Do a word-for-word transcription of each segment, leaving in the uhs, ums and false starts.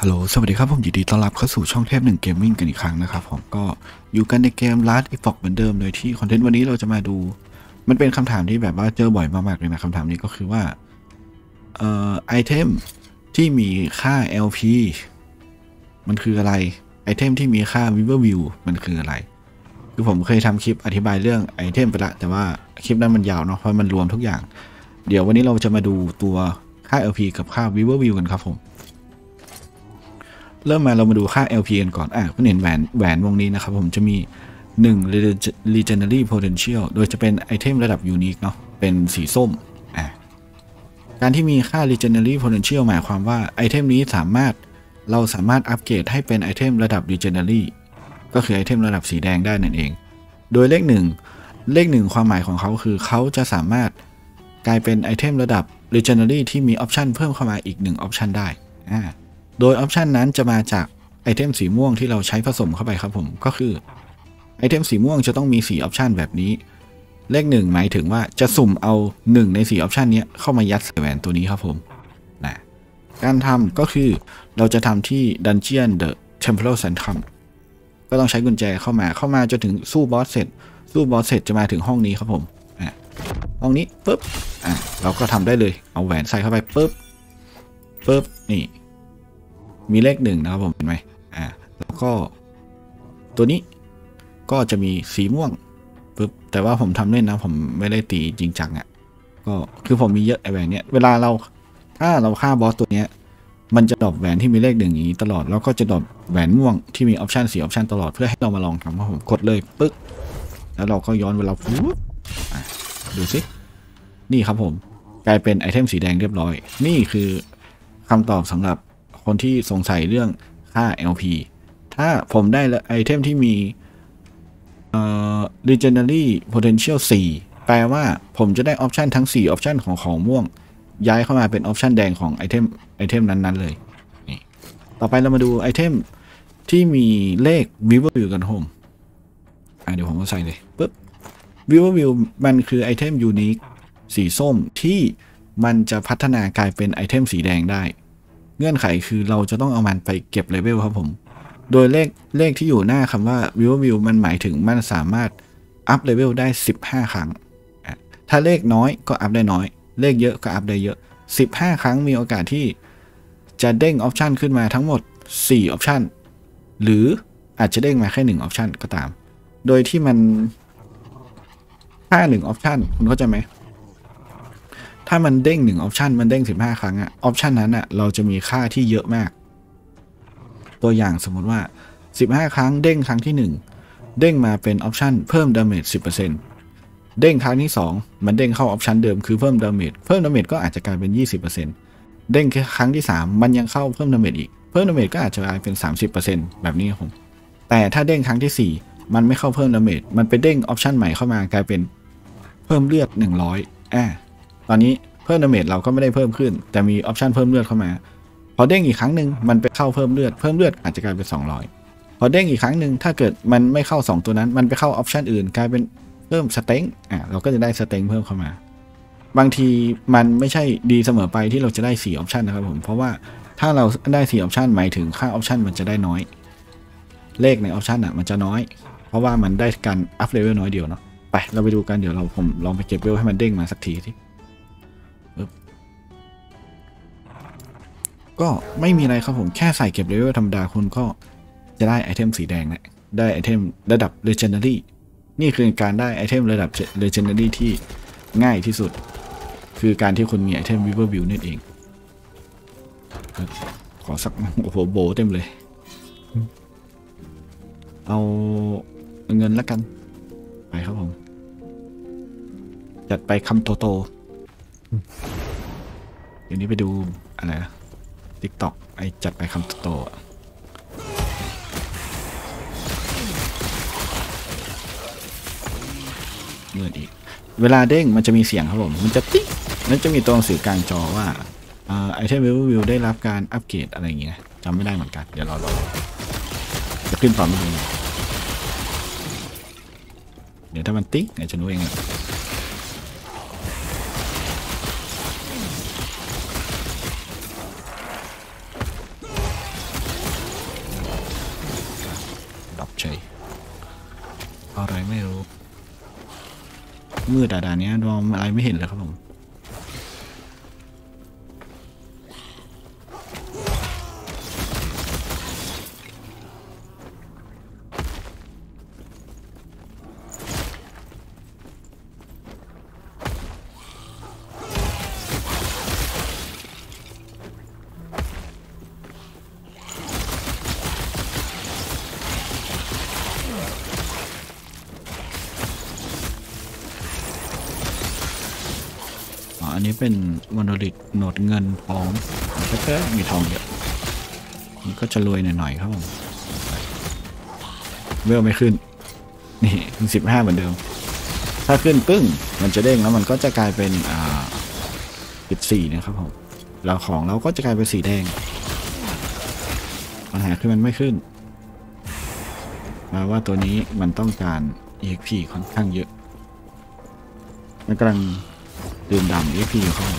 ฮัลโหลสวัสดีครับผมยินดีต้อนรับเข้าสู่ช่องเทพหนึ่งเกมมิ่งกันอีกครั้งนะครับผมก็อยู่กันในเกม Last Epoch เหมือนเดิมโดยที่คอนเทนต์วันนี้เราจะมาดูมันเป็นคำถามที่แบบว่าเจอบ่อยมากๆเลยนะคำถามนี้ก็คือว่าเอ่อไอเทมที่มีค่า แอล พี มันคืออะไรไอเทมที่มีค่า Viver View มันคืออะไรคือผมเคยทำคลิปอธิบายเรื่องไอเทมไปละแต่ว่าคลิปนั้นมันยาวเนาะเพราะมันรวมทุกอย่างเดี๋ยววันนี้เราจะมาดูตัวค่า แอล พี กับค่า Viver View กันครับผมเริ่มมาเรามาดูค่า แอล พี กันก่อนอ่ะคุณเห็นแหวนแหวนวงนี้นะครับผมจะมีหนึ่ง Legendary Potential โดยจะเป็นไอเทมระดับ Unique เนาะเป็นสีส้มอ่ะการที่มีค่า Legendary Potential หมายความว่าไอเทมนี้สามารถเราสามารถอัปเกรดให้เป็นไอเทมระดับ Legendary ก็คือไอเทมระดับสีแดงได้นั่นเองโดยเลขหนึ่งเลขหนึ่งความหมายของเขาคือเขาจะสามารถกลายเป็นไอเทมระดับ Legendary ที่มีออปชันเพิ่มเข้ามาอีกหนึ่งออปชันได้อ่าโดยออปชันนั้นจะมาจากไอเทมสีม่วงที่เราใช้ผสมเข้าไปครับผมก็คือไอเทมสีม่วงจะต้องมีสี่ออปชันแบบนี้เลขหนึ่งหมายถึงว่าจะสุ่มเอาหนึ่งในสี่ออปชันนี้เข้ามายัดใส่แหวนตัวนี้ครับผมนะการทำก็คือเราจะทำที่ Dungeon The Temporal Sanctum ก็ต้องใช้กุญแจเข้ามาเข้ามาจนถึงสู้บอสเสร็จสู้บอสเสร็จจะมาถึงห้องนี้ครับผมอ่ะห้องนี้ปุ๊บอ่ะเราก็ทำได้เลยเอาแหวนใส่เข้าไปปุ๊บปุ๊บนี่มีเลขหนึ่งนะครับผมเห็นไหมอ่าแล้วก็ตัวนี้ก็จะมีสีม่วงปึ๊บแต่ว่าผมทำเล่นนะผมไม่ได้ตีจริงจังอ่ะก็คือผมมีเยอะไอแหวนเนี้ยเวลาเราถ้าเราฆ่าบอสตัวเนี้ยมันจะดรอปแหวนที่มีเลขหนึ่งอย่างนี้ตลอดแล้วก็จะดรอปแหวนม่วงที่มีออปชันสีออปชันตลอดเพื่อให้เรามาลองทำครับผมกดเลยปึ๊บแล้วเราก็ย้อนเวลาปุ๊บดูสินี่ครับผมกลายเป็นไอเทมสีแดงเรียบร้อยนี่คือคำตอบสำหรับคนที่สงสัยเรื่องค่า แอล พี ถ้าผมได้ไอเทมที่มีเอ่อ Legendary Potential สี่แปลว่าผมจะได้ออปชันทั้งสี่ออปชันของของม่วงย้ายเข้ามาเป็นออปชันแดงของไอเทมไอเทมนั้นๆเลยนี่ต่อไปเรามาดูไอเทมที่มีเลข Viver View กันโฮมอ่ะเดี๋ยวผมก็ใส่เลยปึ๊บ Viver View มันคือไอเทม Unique สีส้มที่มันจะพัฒนากลายเป็นไอเทมสีแดงได้เงื่อนไขคือเราจะต้องเอามันไปเก็บเลเวลครับผมโดยเลขเลขที่อยู่หน้าคำว่า Viver View มันหมายถึงมันสามารถอัพเลเวลได้สิบห้าครั้งถ้าเลขน้อยก็อัพได้น้อยเลขเยอะก็อัพได้เยอะสิบห้าครั้งมีโอกาสที่จะเด้งออปชันขึ้นมาทั้งหมดสี่ออปชันหรืออาจจะเด้งมาแค่หนึ่งออปชันก็ตามโดยที่มันค่าหนึ่งออปชันคุณเข้าใจไหมถ้ามันเด้งหนึ่งออปชันมันเด้งสิบห้าครั้งอะออปชันนั้นอะเราจะมีค่าที่เยอะมากตัวอย่างสมมติว่าสิบห้าครั้งเด้งครั้งที่หนึ่งเด้งมาเป็นออปชันเพิ่มดาเมจ สิบเปอร์เซ็นต์ เด้งครั้งที่สองมันเด้งเข้าออปชันเดิมคือเพิ่มดาเมจเพิ่มดาเมจก็อาจจะกลายเป็น ยี่สิบเปอร์เซ็นต์ เด้งครั้งที่สามมันยังเข้าเพิ่มดาเมจอีกเพิ่มดาเมจก็อาจจะกลายเป็น สามสิบเปอร์เซ็นต์ แบบนี้ครับผมแต่ถ้าเด้งครั้งที่สี่มันไม่เข้าเพิ่มดาเมจมันไปเด้งออปชันใหม่เข้ามากลายเป็นเพิ่มเลือดหนึ่งร้อยอ่าตอนนี้เพิ่มดาเมจเราก็ไม่ได้เพิ่มขึ้นแต่มีออปชันเพิ่มเลือดเข้ามาพอเด้งอีกครั้งหนึ่งมันไปเข้าเพิ่มเลือดเพิ่มเลือดอาจจะกลายเป็นสองร้อยพอเด้งอีกครั้งหนึ่งถ้าเกิดมันไม่เข้าสองตัวนั้นมันไปเข้าออปชันอื่นกลายเป็นเพิ่มสเต็งอ่ะเราก็จะได้สเต็งเพิ่มเข้ามาบางทีมันไม่ใช่ดีเสมอไปที่เราจะได้สี่ออปชันนะครับผมเพราะว่าถ้าเราได้สี่ออปชันหมายถึงค่าออปชันมันจะได้น้อยเลขในออปชันอ่ะมันจะน้อยเพราะว่ามันได้การอัพเลเวลน้อยเดียวเนาะไปเราไปดูกันเดี๋ยวเราผมลองไปเก็บเลเวลให้มันเด้งมาสักทีที่ก็ไม่มีอะไรครับผมแค่ใส่เก็บเลเวลธรรมดาคุณก็จะได้ไอเทมสีแดงแล้วได้ไอเทมระดับ Legendary นี่คือการได้ไอเทมระดับ Legendary ที่ง่ายที่สุดคือการที่คุณมีไอเทม Viver View นั่นเองขอสักโอ้โหโบเต็มเลยเอาเงินแล้วกันไปครับผมจัดไปคำโตโตเดี๋ยวนี้ไปดูอะไรนะ TikTok ไอจัดไปคำโตโตเงินอีกเวลาเด้งมันจะมีเสียงครับผมมันจะติ๊กแล้วจะมีตัวหนังสือกลางจอว่าไอเทม Viver View ได้รับการอัปเกรดอะไรอย่างเงี้ยจำไม่ได้เหมือนกันเดี๋ยวเราลองจะขึ้นต่อไม่ดูเดี๋ยวถ้ามันติ๊กจะรู้เองอะอะไรไม่รู้มืดด่านนี้มองอะไรไม่เห็นเลยครับผมอันนี้เป็นมอนโลิทโหนดเงินทองแค่มีทองเยอะมันก็จะรวยหน่อยๆครับผมเวลไม่ขึ้นนี่สิบห้าเหมือนเดิมถ้าขึ้นปึ้งมันจะเด้งแล้วมันก็จะกลายเป็นอ่าสิบสี่นะครับผมแล้วของเราก็จะกลายเป็นสีแดงปัญหาคือมันไม่ขึ้นแปลว่าตัวนี้มันต้องการ อี เอ็กซ์ พี ค่อนข้างเยอะมันกำลังดื่มด่ำ อี เอ็กซ์ พี อยู่เข้า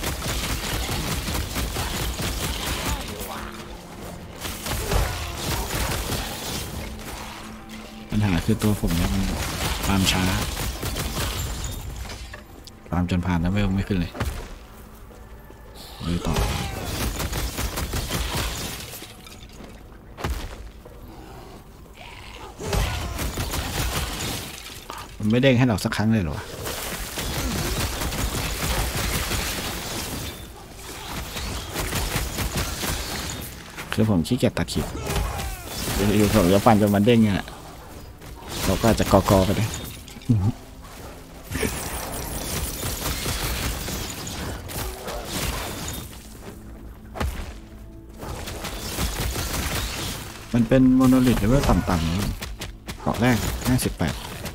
ปัญหาคือตัวผมเนี่ยมันฟาร์มช้าฟาร์มจนผ่านแล้วเวลไม่ขึ้นเลยเลยต่อมันไม่เด้งให้เราสักครั้งเลยหรอคือผมขี้เกียจตัดคลิปอยู่ผมจะฟันจนมันเด้งเนี่ยเราก็อาจจะกอกอไปได้มันเป็นโมโนลิทเลเวลต่ำๆเกาะแรกห้าสิบแปด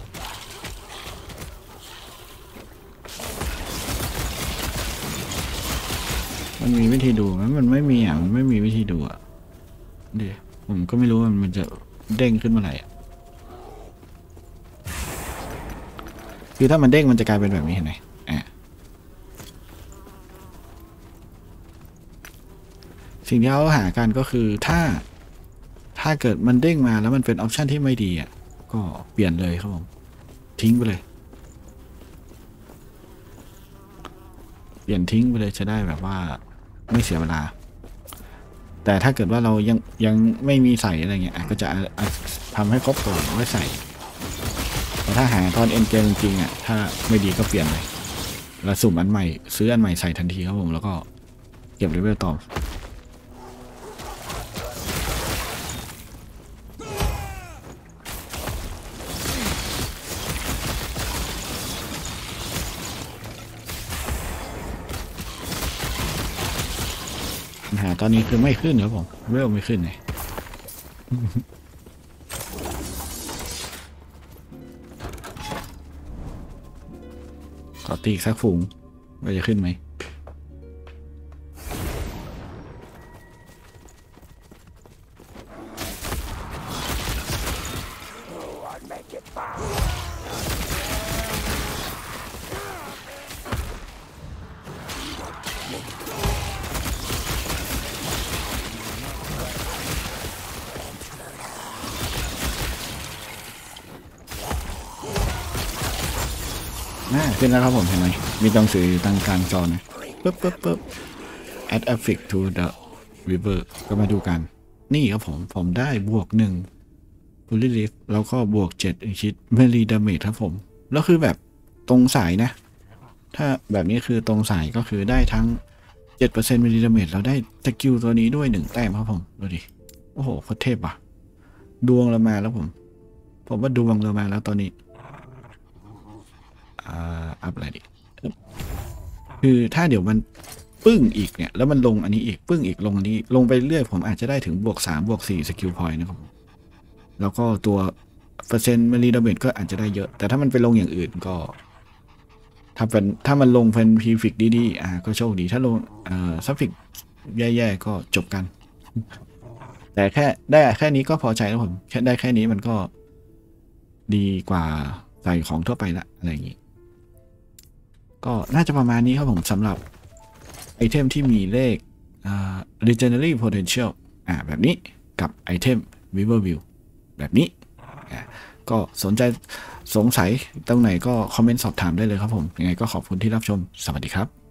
มันมีวิธีดูไหมมันไม่มีอ่ะมันไม่มีวิธีดูอ่ะเดี๋ยวผมก็ไม่รู้ว่ามันจะเด้งขึ้นเมื่อไหร่คือถ้ามันเด้งมันจะกลายเป็นแบบนี้เห็นไหมอ่ะสิ่งที่เขาหากันก็คือถ้าถ้าเกิดมันเด้งมาแล้วมันเป็นออปชันที่ไม่ดีอ่ะก็เปลี่ยนเลยครับผมทิ้งไปเลยเปลี่ยนทิ้งไปเลยจะได้แบบว่าไม่เสียเวลาแต่ถ้าเกิดว่าเรายังยังไม่มีใส่อะไรเงี้ยก็จะทำให้ครบก่อนไว้ใส่แต่ถ้าหาตอนเอ็นเกมจริงๆอ่ะถ้าไม่ดีก็เปลี่ยนเลยแล้วสุ่มอันใหม่ซื้ออันใหม่ใส่ทันทีครับผมแล้วก็เก็บเลเวลต่อปัญหาตอนนี้คือไม่ขึ้นครับผมเวลไม่ขึ้นเลยขอตีสักฝูงว่าจะขึ้นไหมขึ้นแล้วครับผมเห็นไหมมีตัวหนังสืออยู่ตั้งกลางจอนะปึ๊บปึ๊บปึ๊บ add affix to the river ก็มาดูกันนี่ครับผมผมได้บวกหนึ่ง fully lift แล้วก็บวกเจ็ดชิด melee damage ครับผมแล้วคือแบบตรงสายนะถ้าแบบนี้คือตรงสายก็คือได้ทั้ง เจ็ดเปอร์เซ็นต์ melee damage เราได้สกิลตัวนี้ด้วยหนึ่งแต้มครับผมดูดิโอ้โหโคตรเทพอ่ะดวงเรามาแล้วผมผมว่าดวงเรามาแล้วตอนนี้อัพอะไรดิคือถ้าเดี๋ยวมันปึ้งอีกเนี่ยแล้วมันลงอันนี้อีกปึ้งอีกลงอันนี้ลงไปเรื่อยผมอาจจะได้ถึงบวกสามบวกสี่สกิลพอยต์นะครับแล้วก็ตัวเปอร์เซ็นต์มันรีดาเมจก็อาจจะได้เยอะแต่ถ้ามันไปลงอย่างอื่นก็ถ้าเป็นถ้ามันลงเป็นพีฟิกดีๆอ่าก็โชคดีถ้าลงเอ่อซับฟิกแย่ๆก็จบกันแต่แค่ได้แค่นี้ก็พอใจแล้วผมแค่ได้แค่นี้มันก็ดีกว่าใส่ของทั่วไปละอะไรอย่างนี้ก็น่าจะประมาณนี้ครับผมสำหรับไอเทมที่มีเลข legendary potential อ่าแบบนี้กับไอเทม Weaver View แบบนี้ก็สนใจสงสัยตรงไหนก็คอมเมนต์สอบถามได้เลยครับผมยังไงก็ขอบคุณที่รับชมสวัสดีครับ